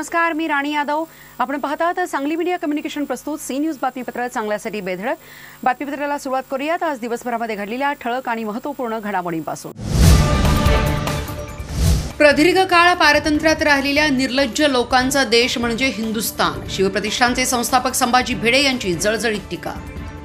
नमस्कार, मी राणी यादव. आपण पाहतात सांगली मीडिया कम्युनिकेशन प्रस्तुत सी न्यूज बातमीपत्र चांगल्यासाठी बेधडक. बातमीपत्राला सुरुवात करूयात आज दिवसभरामध्ये घडलेल्या ठळक आणि महत्त्वपूर्ण घडामोडींपासून. प्रदीर्घ काळ पारतंत्र्यात राहिलेल्या निर्लज्ज लोकांचा देश म्हणजे हिंदुस्थान. शिवप्रतिष्ठानचे संस्थापक संभाजी भिडे यांची जळजळीत टीका.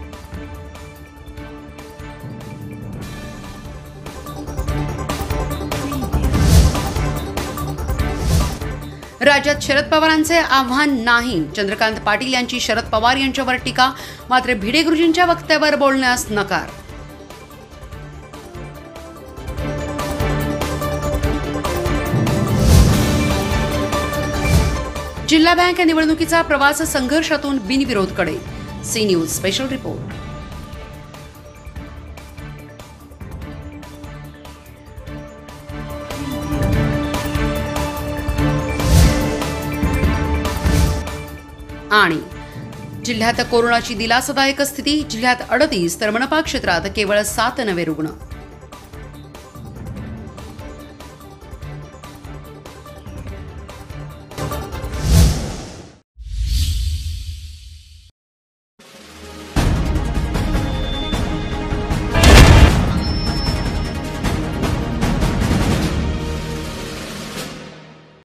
राज्यात शरद पवारांचे आव्हान नाही. चंद्रकांत पाटील यांची शरद पवार यांच्यावर टीका. मात्र भिडे गुरुजींच्या वक्तव्यावर बोलण्यास नकार. जिल्हा बँक निवडणुकीचा प्रवास संघर्षातून बिनविरोधकडे. C news special report. आणि जिल्ह्यात कोरोनाची दिलासादायक स्थिती. जिल्ह्यात 38 तर मनपा क्षेत्रात केवळ 7 नवे रुग्ण.